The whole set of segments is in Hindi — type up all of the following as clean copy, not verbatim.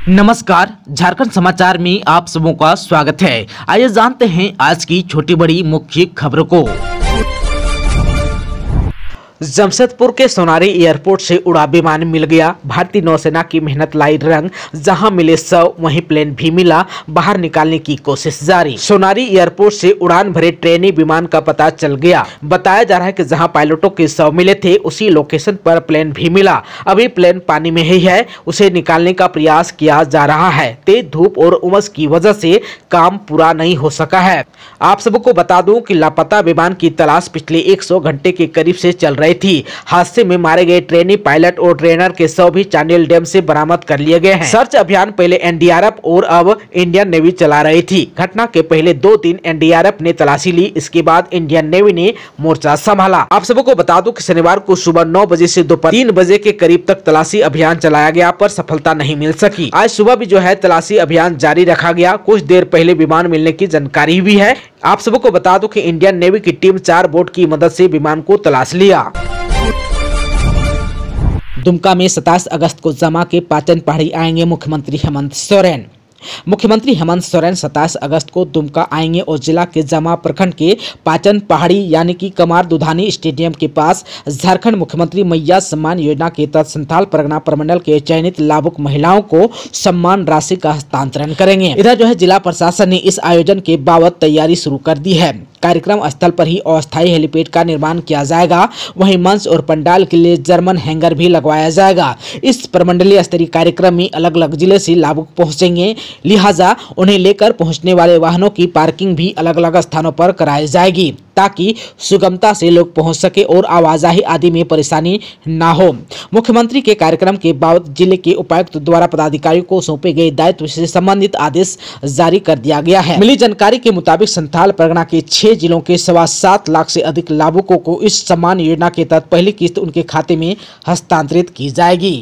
नमस्कार, झारखंड समाचार में आप सबों का स्वागत है। आइए जानते हैं आज की छोटी बड़ी मुख्य खबरों को। जमशेदपुर के सोनारी एयरपोर्ट से उड़ा विमान मिल गया। भारतीय नौसेना की मेहनत लाई रंग, जहां मिले शव वहीं प्लेन भी मिला। बाहर निकालने की कोशिश जारी। सोनारी एयरपोर्ट से उड़ान भरे ट्रेनी विमान का पता चल गया। बताया जा रहा है कि जहां पायलटों के शव मिले थे उसी लोकेशन पर प्लेन भी मिला। अभी प्लेन पानी में ही है, उसे निकालने का प्रयास किया जा रहा है। तेज धूप और उमस की वजह से काम पूरा नहीं हो सका है। आप सबको बता दूं कि लापता विमान की तलाश पिछले 100 घंटे के करीब से चल रही थी। हादसे में मारे गए ट्रेनी पायलट और ट्रेनर के शव भी चांडिल डैम से बरामद कर लिए गए हैं। सर्च अभियान पहले एनडीआरएफ और अब इंडियन नेवी चला रही थी। घटना के पहले 2 दिन एनडीआरएफ ने तलाशी ली, इसके बाद इंडियन नेवी ने मोर्चा संभाला। आप सबको बता दूं कि शनिवार को सुबह 9 बजे से दोपहर 3 बजे के करीब तक तलाशी अभियान चलाया गया, पर सफलता नहीं मिल सकी। आज सुबह भी जो है तलाशी अभियान जारी रखा गया। कुछ देर पहले विमान मिलने की जानकारी भी है। आप सबको बता दूं कि इंडियन नेवी की टीम 4 बोट की मदद से विमान को तलाश लिया। दुमका में 27 अगस्त को जमा के पाचन पहाड़ी आएंगे मुख्यमंत्री हेमंत सोरेन। मुख्यमंत्री हेमंत सोरेन 27 अगस्त को दुमका आएंगे और जिला के जमा प्रखंड के पाचन पहाड़ी यानी कि कमार दुधानी स्टेडियम के पास झारखंड मुख्यमंत्री मैया सम्मान योजना के तहत संथाल परगना प्रमंडल के चयनित लाभुक महिलाओं को सम्मान राशि का हस्तांतरण करेंगे। इधर जो है जिला प्रशासन ने इस आयोजन के बाबत तैयारी शुरू कर दी है। कार्यक्रम स्थल पर ही अस्थायी हेलीपैड का निर्माण किया जाएगा। वहीं मंच और पंडाल के लिए जर्मन हैंगर भी लगवाया जाएगा। इस प्रमंडलीय स्तरीय कार्यक्रम में अलग अलग जिले से लाभुक पहुंचेंगे, लिहाजा उन्हें लेकर पहुंचने वाले वाहनों की पार्किंग भी अलग अलग स्थानों पर कराई जाएगी, ताकि सुगमता से लोग पहुंच सके और आवाजाही आदि में परेशानी ना हो। मुख्यमंत्री के कार्यक्रम के बाद जिले के उपायुक्त द्वारा पदाधिकारियों को सौंपे गए दायित्व से संबंधित आदेश जारी कर दिया गया है। मिली जानकारी के मुताबिक संथाल परगना के 6 जिलों के 7.25 लाख से अधिक लाभुकों को इस सम्मान योजना के तहत पहली किस्त उनके खाते में हस्तांतरित की जाएगी।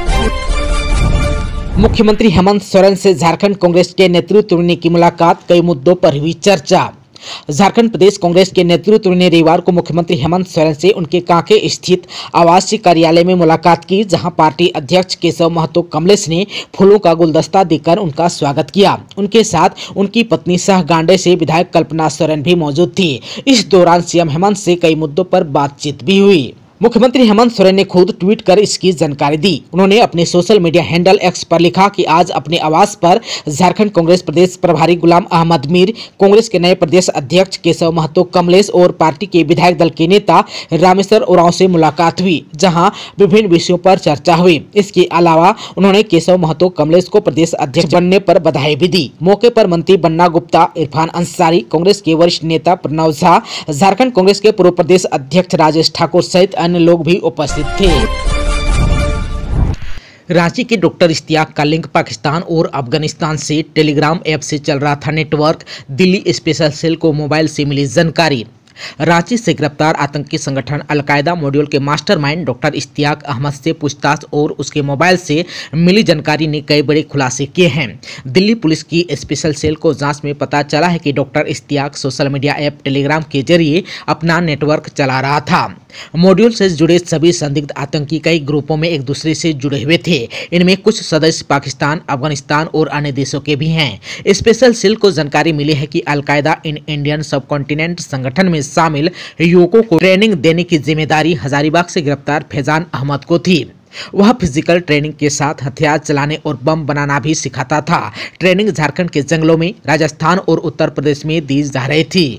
मुख्यमंत्री हेमंत सोरेन से झारखंड कांग्रेस के नेतृत्व ने की मुलाकात, कई मुद्दों पर हुई चर्चा। झारखंड प्रदेश कांग्रेस के नेतृत्व ने रविवार को मुख्यमंत्री हेमंत सोरेन से उनके कांके स्थित आवासीय कार्यालय में मुलाकात की, जहां पार्टी अध्यक्ष केशव महतो कमलेश ने फूलों का गुलदस्ता देकर उनका स्वागत किया। उनके साथ उनकी पत्नी सह गांडे से विधायक कल्पना सोरेन भी मौजूद थी। इस दौरान सीएम हेमंत से कई मुद्दों पर बातचीत भी हुई। मुख्यमंत्री हेमंत सोरेन ने खुद ट्वीट कर इसकी जानकारी दी। उन्होंने अपने सोशल मीडिया हैंडल एक्स पर लिखा कि आज अपने आवास पर झारखंड कांग्रेस प्रदेश प्रभारी गुलाम अहमद मीर, कांग्रेस के नए प्रदेश अध्यक्ष केशव महतो कमलेश और पार्टी के विधायक दल के नेता रामेश्वर उरांव से मुलाकात हुई, जहां विभिन्न विषयों पर चर्चा हुई। इसके अलावा उन्होंने केशव महतो कमलेश को प्रदेश अध्यक्ष बनने पर बधाई भी दी। मौके पर मंत्री बन्ना गुप्ता, इरफान अंसारी, कांग्रेस के वरिष्ठ नेता प्रणव झा, झारखंड कांग्रेस के पूर्व प्रदेश अध्यक्ष राजेश ठाकुर सहित अन्य लोग भी उपस्थित थे। रांची के डॉक्टर इश्तियाक का लिंक पाकिस्तान और अफगानिस्तान से टेलीग्राम ऐप से चल रहा था नेटवर्क। दिल्ली स्पेशल सेल को मोबाइल से मिली जानकारी। रांची से गिरफ्तार आतंकी संगठन अलकायदा मॉड्यूल के मास्टरमाइंड डॉक्टर इश्तियाक अहमद से पूछताछ और उसके मोबाइल से मिली जानकारी ने कई बड़े खुलासे किए हैं। दिल्ली पुलिस की स्पेशल सेल को जांच में पता चला है कि doctor Ishtiyaq social media app Telegram के जरिए अपना नेटवर्क चला रहा था। मॉड्यूल से जुड़े सभी संदिग्ध आतंकी कई ग्रुपों में एक दूसरे से जुड़े हुए थे। इनमें कुछ सदस्य पाकिस्तान, अफगानिस्तान और अन्य देशों के भी हैं। स्पेशल सेल को जानकारी मिली है कि अलकायदा इन इंडियन सबकॉन्टिनेंट संगठन में शामिल युवकों को ट्रेनिंग देने की जिम्मेदारी हजारीबाग से गिरफ्तार फैजान अहमद को थी। वह फिजिकल ट्रेनिंग के साथ हथियार चलाने और बम बनाना भी सिखाता था। ट्रेनिंग झारखंड के जंगलों में, राजस्थान और उत्तर प्रदेश में दी जा रही थी।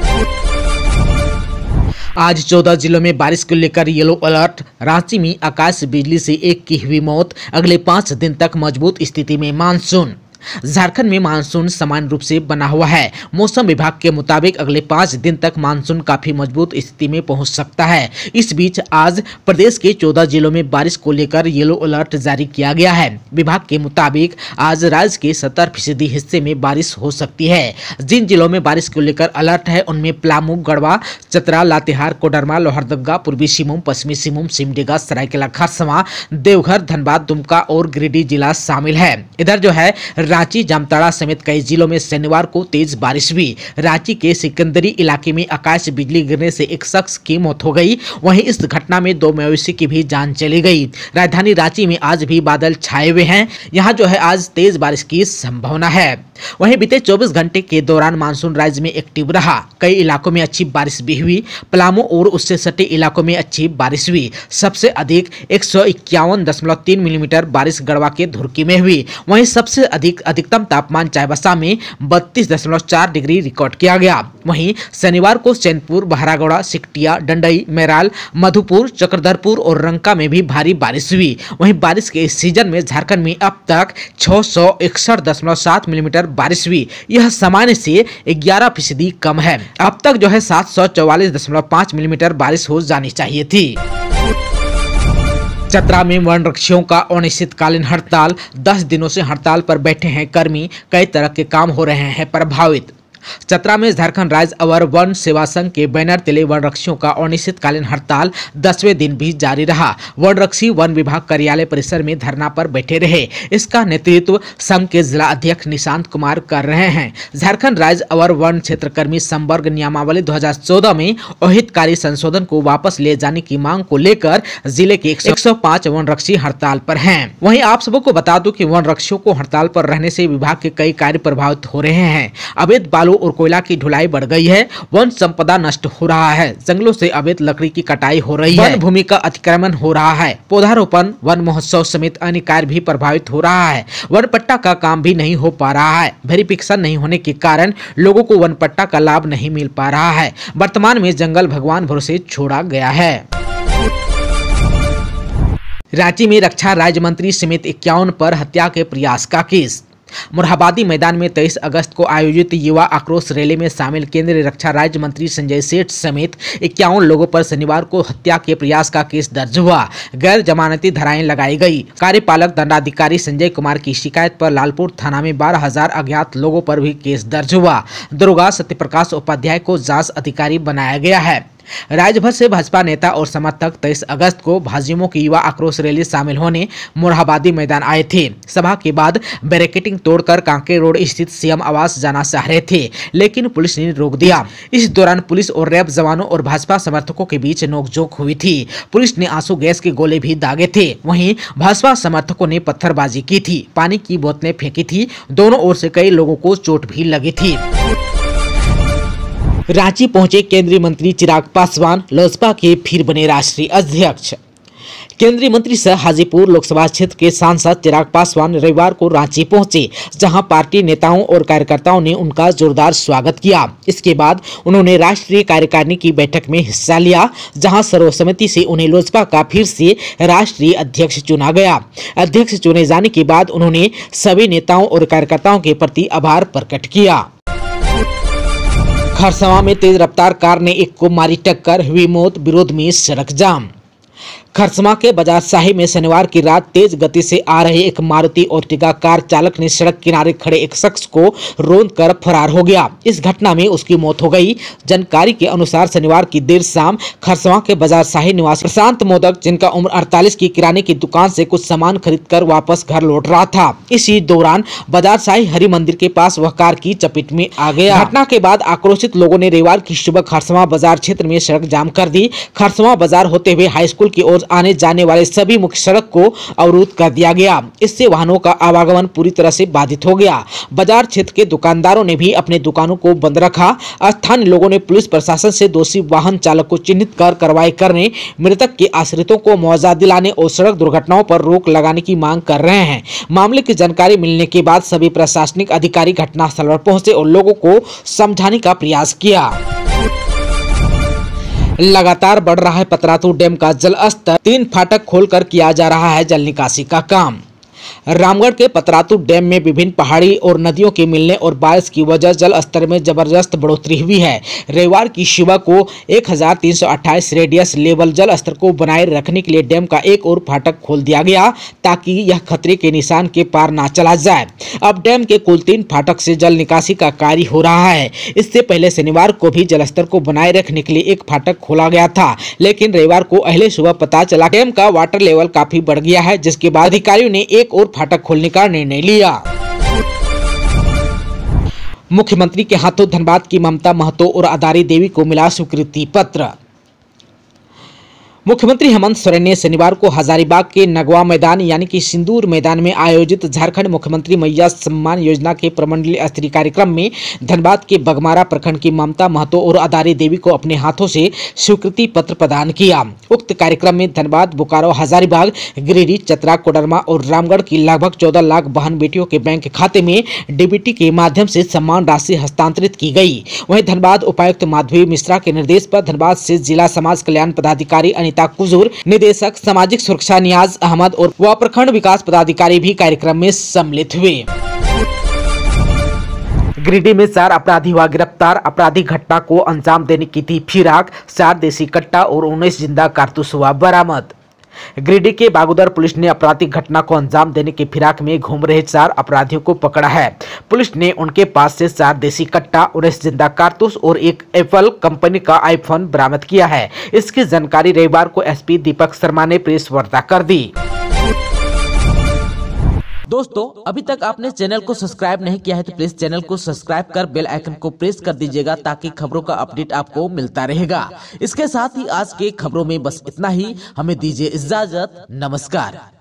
आज 14 जिलों में बारिश को लेकर येलो अलर्ट। रांची में आकाश बिजली से एक की हुई मौत। अगले 5 दिन तक मजबूत स्थिति में मानसून। झारखंड में मानसून सामान्य रूप से बना हुआ है। मौसम विभाग के मुताबिक अगले 5 दिन तक मानसून काफी मजबूत स्थिति में पहुंच सकता है। इस बीच आज प्रदेश के 14 जिलों में बारिश को लेकर येलो अलर्ट जारी किया गया है। विभाग के मुताबिक आज राज्य के 70% हिस्से में बारिश हो सकती है। जिन जिलों में बारिश को लेकर अलर्ट है उनमें पलामू, गढ़वा, चतरा, लातेहार, कोडरमा, लोहरदगा, पूर्वी सिंहभूम, पश्चिमी सिंहभूम, सिमडेगा, सरायकेला खरसावां, देवघर, धनबाद, दुमका और गिरिडीह जिला शामिल है। इधर जो है रांची, जामताड़ा समेत कई जिलों में शनिवार को तेज बारिश हुई। रांची के सिकंदरी इलाके में आकाश बिजली गिरने से एक शख्स की मौत हो गई। वहीं इस घटना में 2 मवेशी की भी जान चली गई। राजधानी रांची में आज भी बादल छाए हुए हैं। यहाँ जो है आज तेज बारिश की संभावना है। वहीं बीते 24 घंटे के दौरान मानसून राज्य में एक्टिव रहा। कई इलाकों में अच्छी बारिश भी हुई। पलामू और उससे सटे इलाकों में अच्छी बारिश हुई। सबसे अधिक 151.3 मिलीमीटर बारिश गढ़वा के धुरकी में हुई। वहीं सबसे अधिकतम तापमान चाईबासा में 32.4 डिग्री रिकॉर्ड किया गया। वहीं शनिवार को चैनपुर, बहरागोड़ा, सिकटिया, डंडई, मैराल, मधुपुर, चक्रधरपुर और रंका में भी भारी बारिश हुई। वहीं बारिश के इस सीजन में झारखंड में अब तक 661.7 मिलीमीटर बारिश हुई। यह सामान्य से 11% कम है। अब तक जो है 744.5 मिलीमीटर बारिश हो जानी चाहिए थी। चतरा में वन रक्षियों का अनिश्चितकालीन हड़ताल। 10 दिनों से हड़ताल पर बैठे हैं कर्मी। कई तरह के काम हो रहे हैं प्रभावित। चतरा में झारखंड राज्य अवर वन सेवा संघ के बैनर तले वन रक्षियों का अनिश्चितकालीन हड़ताल 10वें दिन भी जारी रहा। वन रक्षी वन विभाग कार्यालय परिसर में धरना पर बैठे रहे। इसका नेतृत्व संघ के जिला अध्यक्ष निशांत कुमार कर रहे हैं। झारखंड राज्य अवर वन क्षेत्रकर्मी संवर्ग नियमावली 2014 में अहितकारी संशोधन को वापस ले जाने की मांग को लेकर जिले के 105 वन रक्षी हड़ताल पर हैं। वहीं आप सबको बता दूं कि वन रक्षियों को हड़ताल पर रहने से विभाग के कई कार्य प्रभावित हो रहे हैं। अवैध बालू और कोयला की ढुलाई बढ़ गई है। वन संपदा नष्ट हो रहा है। जंगलों से अवैध लकड़ी की कटाई हो रही है। वन भूमि का अतिक्रमण हो रहा है। पौधारोपण, वन महोत्सव समेत अन्य कार्य भी प्रभावित हो रहा है। वन पट्टा का काम भी नहीं हो पा रहा है। वेरिफिकेशन नहीं होने के कारण लोगों को वन पट्टा का लाभ नहीं मिल पा रहा है। वर्तमान में जंगल भगवान भरोसे छोड़ा गया है। रांची में रक्षा राज्य मंत्री समेत 51 पर हत्या के प्रयास का केस। मोरहाबादी मैदान में 23 अगस्त को आयोजित युवा आक्रोश रैली में शामिल केंद्रीय रक्षा राज्य मंत्री संजय सेठ समेत 51 लोगों पर शनिवार को हत्या के प्रयास का केस दर्ज हुआ। गैर जमानती धाराएं लगाई गई। कार्यपालक दंडाधिकारी संजय कुमार की शिकायत पर लालपुर थाना में 12,000 अज्ञात लोगों पर भी केस दर्ज हुआ। दरोगा सत्यप्रकाश उपाध्याय को जांच अधिकारी बनाया गया है। राज्य भर से भाजपा नेता और समर्थक 23 अगस्त को भाजयुमो की युवा आक्रोश रैली शामिल होने मोरहाबादी मैदान आए थे। सभा के बाद बैरिकेडिंग तोड़कर कांके रोड स्थित सीएम आवास जाना चाह रहे थे, लेकिन पुलिस ने रोक दिया। इस दौरान पुलिस और रैब जवानों और भाजपा समर्थकों के बीच नोकझोंक हुई थी। पुलिस ने आंसू गैस के गोले भी दागे थे। वहीं भाजपा समर्थकों ने पत्थरबाजी की थी, पानी की बोतलें फेंकी थी। दोनों ओर से कई लोगों को चोट भी लगी थी। रांची पहुंचे केंद्रीय मंत्री चिराग पासवान, लोजपा के फिर बने राष्ट्रीय अध्यक्ष। केंद्रीय मंत्री सह हाजीपुर लोकसभा क्षेत्र के सांसद चिराग पासवान रविवार को रांची पहुंचे, जहां पार्टी नेताओं और कार्यकर्ताओं ने उनका जोरदार स्वागत किया। इसके बाद उन्होंने राष्ट्रीय कार्यकारिणी की बैठक में हिस्सा लिया, जहां सर्वसम्मति से उन्हें लोजपा का फिर से राष्ट्रीय अध्यक्ष चुना गया। अध्यक्ष चुने जाने के बाद उन्होंने सभी नेताओं और कार्यकर्ताओं के प्रति आभार प्रकट किया। खरसवां में तेज रफ्तार कार ने एक को मारी टक्कर, हुई मौत, विरोध में सड़क जाम। खरसवां के बाजार शाही में शनिवार की रात तेज गति से आ रही एक मारुति अर्टिगा कार चालक ने सड़क किनारे खड़े एक शख्स को रौंदकर फरार हो गया। इस घटना में उसकी मौत हो गई। जानकारी के अनुसार शनिवार की देर शाम खरसवां के बाजार शाही निवासी प्रशांत मोदक, जिनका उम्र 48 की किराने की दुकान से कुछ सामान खरीदकर वापस घर लौट रहा था। इसी दौरान बाजार शाही हरि मंदिर के पास वह कार की चपेट में आ गया। घटना के बाद आक्रोशित लोगों ने रविवार की सुबह खरसवां बाजार क्षेत्र में सड़क जाम कर दी। खरसवां बाजार होते हुए हाई स्कूल की ओर आने जाने वाले सभी मुख्य सड़क को अवरुद्ध कर दिया गया। इससे वाहनों का आवागमन पूरी तरह से बाधित हो गया। बाजार क्षेत्र के दुकानदारों ने भी अपने दुकानों को बंद रखा। स्थानीय लोगों ने पुलिस प्रशासन से दोषी वाहन चालक को चिन्हित कर कार्रवाई करने, मृतक के आश्रितों को मुआवजा दिलाने और सड़क दुर्घटनाओं पर रोक लगाने की मांग कर रहे हैं। मामले की जानकारी मिलने के बाद सभी प्रशासनिक अधिकारी घटनास्थल पर पहुंचे और लोगों को समझाने का प्रयास किया। लगातार बढ़ रहा है पतरातू डैम का जल स्तर। 3 फाटक खोलकर किया जा रहा है जल निकासी का काम। रामगढ़ के पतरातू डैम में विभिन्न पहाड़ी और नदियों के मिलने और बारिश की वजह जल स्तर में जबरदस्त बढ़ोतरी हुई है। रविवार की सुबह को 1328 रेडियस लेवल जल स्तर को बनाए रखने के लिए डैम का एक और फाटक खोल दिया गया, ताकि यह खतरे के निशान के पार ना चला जाए। अब डैम के कुल 3 फाटक से जल निकासी का कार्य हो रहा है। इससे पहले शनिवार को भी जल स्तर को बनाए रखने के लिए एक फाटक खोला गया था, लेकिन रविवार को अहले सुबह पता चला डैम का वाटर लेवल काफी बढ़ गया है, जिसके बाद अधिकारियों ने एक और फाटक खोलने का निर्णय लिया। मुख्यमंत्री के हाथों धनबाद की ममता महतो और अदारी देवी को मिला स्वीकृति पत्र। मुख्यमंत्री हेमंत सोरेन ने शनिवार को हजारीबाग के नगवा मैदान यानी कि सिंदूर मैदान में आयोजित झारखंड मुख्यमंत्री मैया सम्मान योजना के प्रमंडलीय स्तरीय कार्यक्रम में धनबाद के बगमारा प्रखंड की ममता महतो और अदारी देवी को अपने हाथों से स्वीकृति पत्र प्रदान किया। उक्त कार्यक्रम में धनबाद, बोकारो, हजारीबाग, गिरिडीह, चतरा, कोडरमा और रामगढ़ की लगभग 14 लाख बहन बेटियों के बैंक खाते में डीबीटी के माध्यम से सम्मान राशि हस्तांतरित की गई। वहीं धनबाद उपायुक्त माधवी मिश्रा के निर्देश पर धनबाद से जिला समाज कल्याण पदाधिकारी अनिता कुजूर, निदेशक सामाजिक सुरक्षा नियाज अहमद और व प्रखंड विकास पदाधिकारी भी कार्यक्रम में सम्मिलित हुए। गिरिडीह में 4 अपराधी हुआ गिरफ्तार। आपराधिक घटना को अंजाम देने की थी फिराक। 4 देसी कट्टा और 19 जिंदा कारतूस हुआ बरामद। गिरिडीह के बागुदर पुलिस ने आपराधिक घटना को अंजाम देने की फिराक में घूम रहे 4 अपराधियों को पकड़ा है। पुलिस ने उनके पास से 4 देसी कट्टा, 19 जिंदा कारतूस और एक एप्पल कंपनी का आईफोन बरामद किया है। इसकी जानकारी रविवार को एसपी दीपक शर्मा ने प्रेस वार्ता कर दी। दोस्तों, अभी तक आपने चैनल को सब्सक्राइब नहीं किया है तो प्लीज चैनल को सब्सक्राइब कर बेल आइकन को प्रेस कर दीजिएगा ताकि खबरों का अपडेट आपको मिलता रहेगा। इसके साथ ही आज के खबरों में बस इतना ही। हमें दीजिए इजाजत। नमस्कार।